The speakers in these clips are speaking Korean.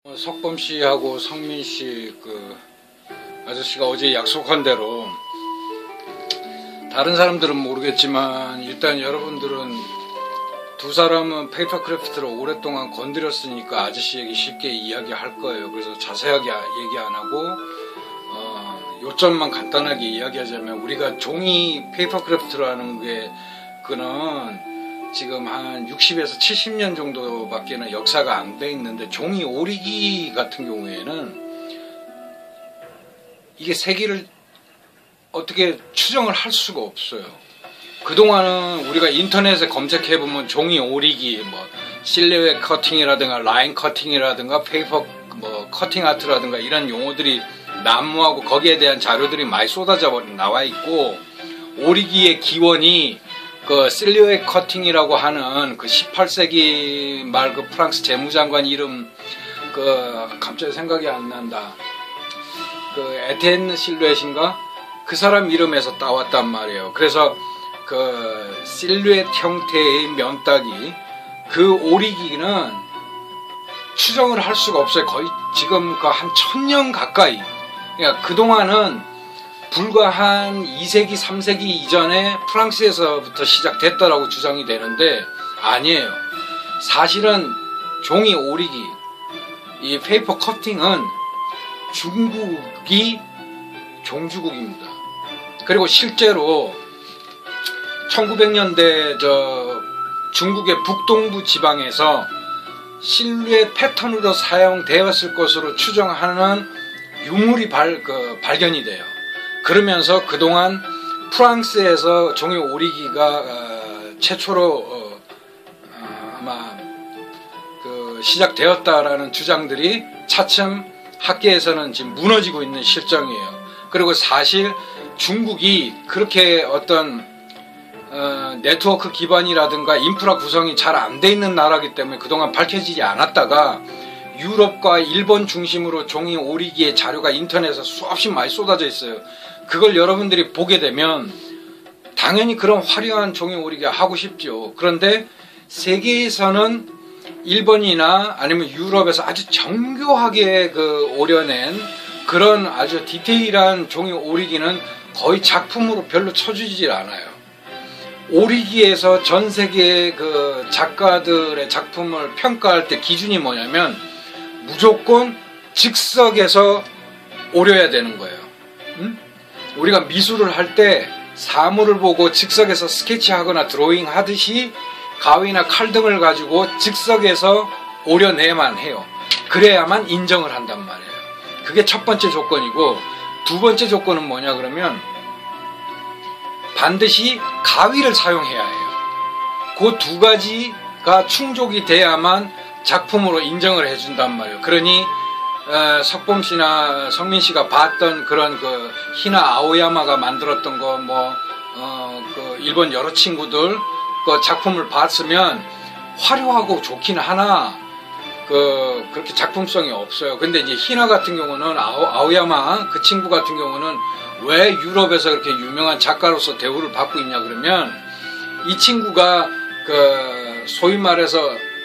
석범 씨하고 성민 씨 아저씨가 어제 약속한 대로 다른 사람들은 모르겠지만 일단 여러분들은 두 사람은 페이퍼 크래프트를 오랫동안 건드렸으니까 아저씨 얘기 쉽게 이야기할 거예요. 그래서 자세하게 얘기 안 하고 요점만 간단하게 이야기하자면 우리가 종이 페이퍼 크래프트라는 게 그는 지금 한 60에서 70년 정도밖에는 역사가 안 돼 있는데 종이 오리기 같은 경우에는 이게 세기를 어떻게 추정을 할 수가 없어요. 그동안은 우리가 인터넷에 검색해보면 종이 오리기, 실루엣 커팅이라든가 라인 커팅이라든가 페이퍼 커팅 아트라든가 이런 용어들이 난무하고 거기에 대한 자료들이 많이 쏟아져 나와 있고, 오리기의 기원이 실루엣 커팅이라고 하는 18세기 말 프랑스 재무장관 이름 갑자기 생각이 안 난다. 에텐 실루엣인가? 그 사람 이름에서 따왔단 말이에요. 그래서 실루엣 형태의 면따기, 오리기는 추정을 할 수가 없어요. 거의 지금 한 1000년 가까이. 그러니까 그동안은 불과 한 2세기, 3세기 이전에 프랑스에서부터 시작됐다라고 주장이 되는데 아니에요. 사실은 종이 오리기, 이 페이퍼 커팅은 중국이 종주국입니다. 그리고 실제로 1900년대 중국의 북동부 지방에서 실루엣 패턴으로 사용되었을 것으로 추정하는 유물이 발견이 돼요. 그러면서 그동안 프랑스에서 종이 오리기가 최초로 아마 시작되었다라는 주장들이 차츰 학계에서는 지금 무너지고 있는 실정이에요. 그리고 사실 중국이 그렇게 어떤 네트워크 기반이라든가 인프라 구성이 잘 안 돼 있는 나라이기 때문에 그동안 밝혀지지 않았다가 유럽과 일본 중심으로 종이 오리기의 자료가 인터넷에 수없이 많이 쏟아져 있어요. 그걸 여러분들이 보게 되면 당연히 그런 화려한 종이 오리기 하고 싶죠. 그런데 세계에서는 일본이나 아니면 유럽에서 아주 정교하게 오려낸 그런 아주 디테일한 종이 오리기는 거의 작품으로 별로 쳐주질 않아요. 오리기에서 전 세계 작가들의 작품을 평가할 때 기준이 뭐냐면 무조건 즉석에서 오려야 되는 거예요. 우리가 미술을 할 때 사물을 보고 즉석에서 스케치하거나 드로잉 하듯이 가위나 칼 등을 가지고 즉석에서 오려내만 해요. 그래야만 인정을 한단 말이에요. 그게 첫 번째 조건이고, 두 번째 조건은 뭐냐 그러면 반드시 가위를 사용해야 해요. 그 두 가지가 충족이 돼야만 작품으로 인정을 해준단 말이에요. 그러니 석범 씨나 성민 씨가 봤던 그런 히나 아오야마가 만들었던 일본 여러 친구들 작품을 봤으면 화려하고 좋긴 하나 그렇게 작품성이 없어요. 근데 이제 히나 같은 경우는 아오야마 그 친구 같은 경우는 왜 유럽에서 그렇게 유명한 작가로서 대우를 받고 있냐 그러면 이 친구가 소위 말해서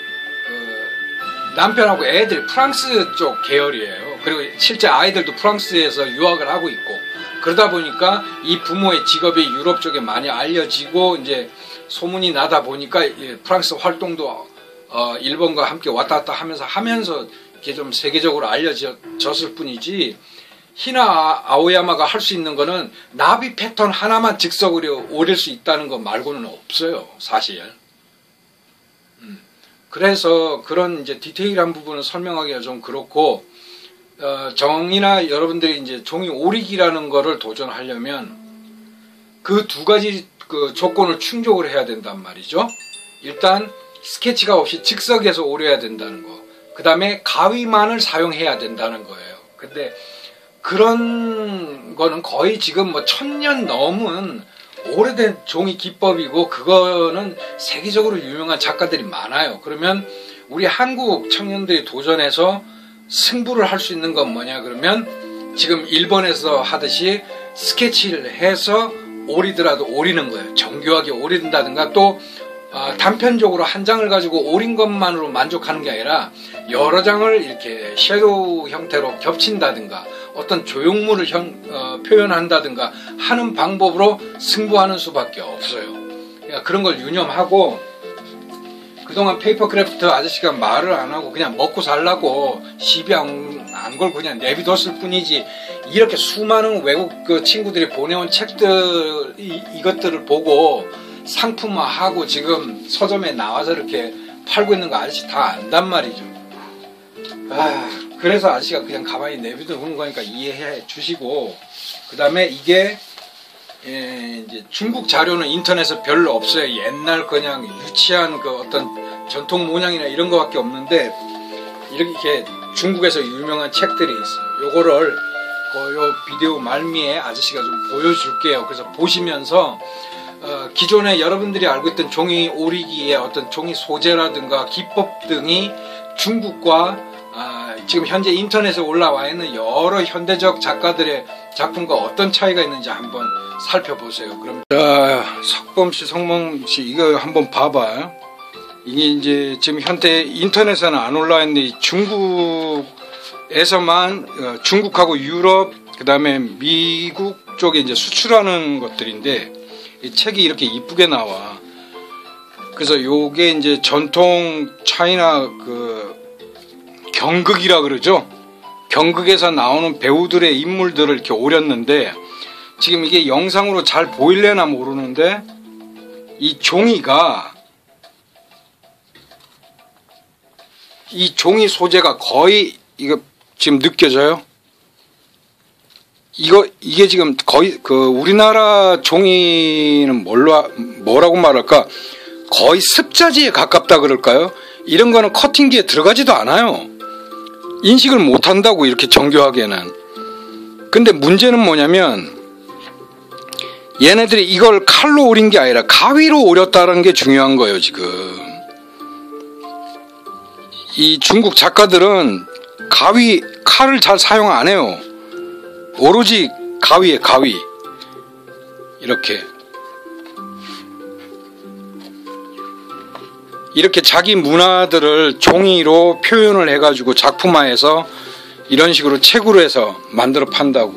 남편하고 애들이 프랑스 쪽 계열이에요. 그리고 실제 아이들도 프랑스에서 유학을 하고 있고, 그러다 보니까 이 부모의 직업이 유럽 쪽에 많이 알려지고 이제 소문이 나다 보니까 프랑스 활동도 일본과 함께 왔다 갔다 하면서 이렇게 좀 세계적으로 알려졌을 뿐이지, 히나 아오야마가 할 수 있는 거는 나비 패턴 하나만 즉석으로 오릴 수 있다는 거 말고는 없어요, 사실. 그래서 그런 이제 디테일한 부분을 설명하기가 좀 그렇고, 정이나 여러분들이 이제 종이 오리기라는 거를 도전하려면 그 두 가지 조건을 충족을 해야 된단 말이죠. 일단 스케치가 없이 즉석에서 오려야 된다는 거, 그 다음에 가위만을 사용해야 된다는 거예요. 근데 그런 거는 거의 지금 1000년 넘은 오래된 종이 기법이고, 그거는 세계적으로 유명한 작가들이 많아요. 그러면 우리 한국 청년들이 도전해서 승부를 할 수 있는 건 뭐냐 그러면 지금 일본에서 하듯이 스케치를 해서 오리더라도 오리는 거예요. 정교하게 오린다든가 또 단편적으로 한 장을 가지고 오린 것만으로 만족하는 게 아니라 여러 장을 이렇게 섀도우 형태로 겹친다든가 어떤 조형물을 표현한다든가 하는 방법으로 승부하는 수밖에 없어요. 그러니까 그런 걸 유념하고, 그동안 페이퍼 크래프트 아저씨가 말을 안 하고 그냥 먹고 살라고 시비 안 걸고 그냥 내비뒀을 뿐이지, 이렇게 수많은 외국 그 친구들이 보내온 책들, 이것들을 보고 상품화하고 지금 서점에 나와서 이렇게 팔고 있는 거 아저씨 다 안단 말이죠. 그래서 아저씨가 그냥 가만히 내비두는 거니까 이해해 주시고, 그 다음에 이게 이제 중국 자료는 인터넷에 별로 없어요. 옛날 그냥 유치한 그 어떤 전통 문양이나 이런 거밖에 없는데, 이렇게 중국에서 유명한 책들이 있어요. 요거를 요 비디오 말미에 아저씨가 좀 보여줄게요. 그래서 보시면서 기존에 여러분들이 알고 있던 종이 오리기의 어떤 종이 소재라든가 기법 등이 중국과 지금 현재 인터넷에 올라와 있는 여러 현대적 작가들의 작품과 어떤 차이가 있는지 한번 살펴보세요. 그럼 석범씨, 성범씨 이거 한번 봐봐. 이게 이제 지금 현재 인터넷에는 안 올라와 있는데 중국에서만 중국하고 유럽 그 다음에 미국 쪽에 이제 수출하는 것들인데, 이 책이 이렇게 이쁘게 나와. 그래서 요게 이제 전통 차이나 그 경극이라 그러죠. 경극에서 나오는 배우들의 인물들을 이렇게 오렸는데, 지금 이게 영상으로 잘 보일래나 모르는데, 이 종이가, 이 종이 소재가 거의, 이거 지금 느껴져요? 이게 지금 거의 우리나라 종이는 뭐라고 말할까? 거의 습자지에 가깝다 그럴까요? 이런 거는 커팅기에 들어가지도 않아요. 인식을 못 한다고, 이렇게 정교하게는. 근데 문제는 뭐냐면, 얘네들이 이걸 칼로 오린 게 아니라 가위로 오렸다는 게 중요한 거예요, 지금. 이 중국 작가들은 칼을 잘 사용 안 해요. 오로지 가위에 가위. 이렇게 자기 문화들을 종이로 표현을 해가지고 작품화해서 이런 식으로 책으로 해서 만들어 판다고.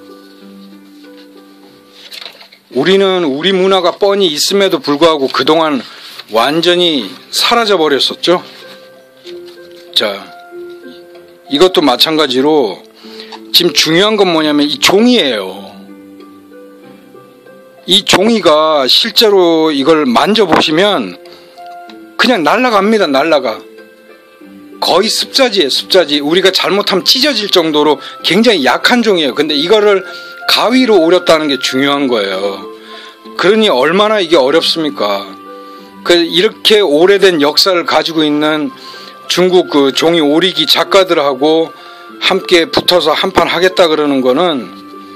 우리는 우리 문화가 뻔히 있음에도 불구하고 그동안 완전히 사라져 버렸었죠. 자, 이것도 마찬가지로 지금 중요한 건 뭐냐면 이 종이에요. 이 종이가 실제로 이걸 만져보시면 그냥 날아갑니다. 날아가. 거의 습자지예요. 습자지. 우리가 잘못하면 찢어질 정도로 굉장히 약한 종이에요. 근데 이거를 가위로 오렸다는 게 중요한 거예요. 그러니 얼마나 이게 어렵습니까? 이렇게 오래된 역사를 가지고 있는 중국 그 종이 오리기 작가들하고 함께 붙어서 한판 하겠다 그러는 거는,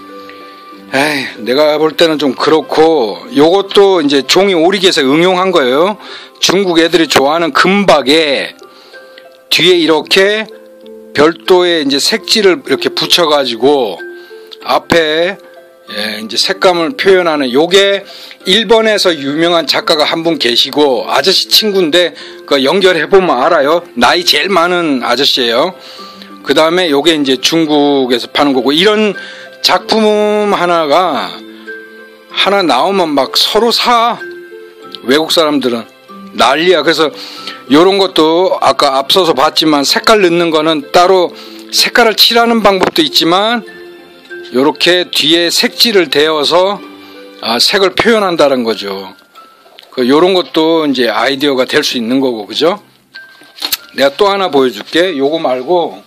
내가 볼 때는 좀 그렇고, 요것도 이제 종이 오리기에서 응용한 거예요. 중국 애들이 좋아하는 금박에 뒤에 이렇게 별도의 이제 색지를 이렇게 붙여가지고 앞에 이제 색감을 표현하는, 요게 일본에서 유명한 작가가 한 분 계시고, 아저씨 친구인데 그 연결해보면 알아요. 나이 제일 많은 아저씨예요. 그 다음에 요게 이제 중국에서 파는 거고, 이런 작품 하나 나오면 막 서로 사. 외국 사람들은 난리야. 그래서 요런 것도 아까 앞서서 봤지만 색깔 넣는 거는 따로 색깔을 칠하는 방법도 있지만, 요렇게 뒤에 색지를 대어서 색을 표현한다는 거죠. 요런 것도 이제 아이디어가 될 수 있는 거고, 그죠? 내가 또 하나 보여줄게. 요거 말고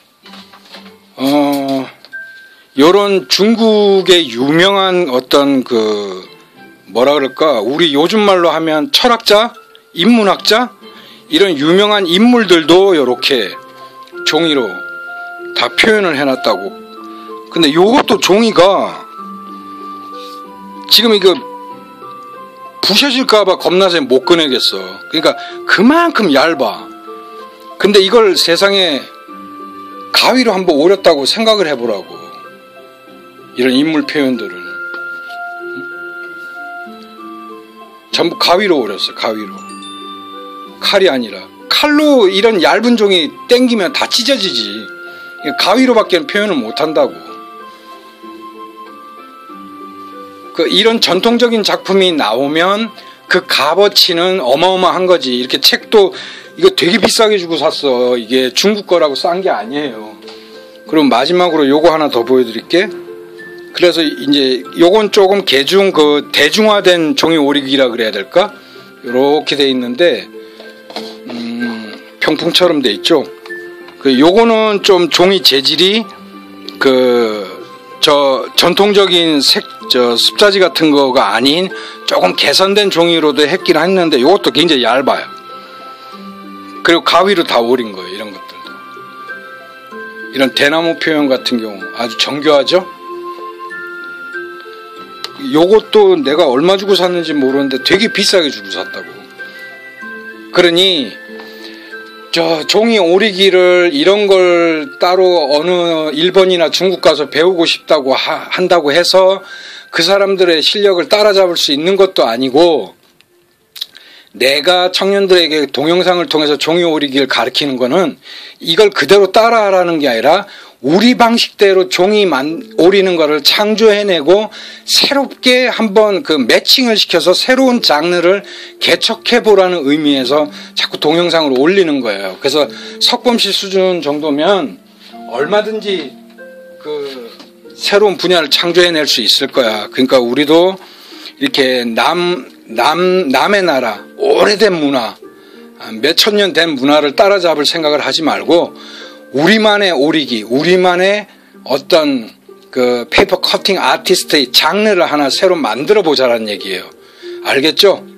요런 중국의 유명한 어떤 뭐라 그럴까, 우리 요즘 말로 하면 철학자, 인문학자, 이런 유명한 인물들도 요렇게 종이로 다 표현을 해놨다고. 근데 요것도 종이가 지금 이거 부셔질까봐 겁나서 못 꺼내겠어. 그러니까 그만큼 얇아. 근데 이걸 세상에 가위로 한번 오렸다고 생각을 해보라고. 이런 인물 표현들을 전부 가위로 오렸어. 가위로. 칼이 아니라. 칼로 이런 얇은 종이 땡기면 다 찢어지지. 가위로밖에 표현을 못한다고. 이런 전통적인 작품이 나오면 그 값어치는 어마어마한 거지. 이렇게 책도 이거 되게 비싸게 주고 샀어. 이게 중국 거라고 싼 게 아니에요. 그럼 마지막으로 요거 하나 더 보여드릴게. 그래서 이제 요건 조금 대중화된 종이 오리기라 그래야 될까? 요렇게 돼 있는데 병풍처럼 돼 있죠. 요거는 좀 종이 재질이 전통적인 습자지 같은 거가 아닌 조금 개선된 종이로도 했긴 했는데 요것도 굉장히 얇아요. 그리고 가위로 다 오린 거예요. 이런 것들도. 이런 대나무 표현 같은 경우 아주 정교하죠. 요것도 내가 얼마 주고 샀는지 모르는데 되게 비싸게 주고 샀다고. 그러니 종이 오리기를 이런 걸 따로 어느 일본이나 중국 가서 배우고 싶다고 한다고 해서 그 사람들의 실력을 따라잡을 수 있는 것도 아니고, 내가 청년들에게 동영상을 통해서 종이 오리기를 가르치는 거는 이걸 그대로 따라하라는 게 아니라 우리 방식대로 종이 오리는 거를 창조해내고 새롭게 한번 매칭을 시켜서 새로운 장르를 개척해보라는 의미에서 자꾸 동영상을 올리는 거예요. 그래서 석범실 수준 정도면 얼마든지 새로운 분야를 창조해낼 수 있을 거야. 그러니까 우리도 이렇게 남의 나라, 오래된 문화, 몇천 년 된 문화를 따라잡을 생각을 하지 말고 우리만의 오리기, 우리만의 어떤 페이퍼 커팅 아티스트의 장르를 하나 새로 만들어 보자라는 얘기예요. 알겠죠?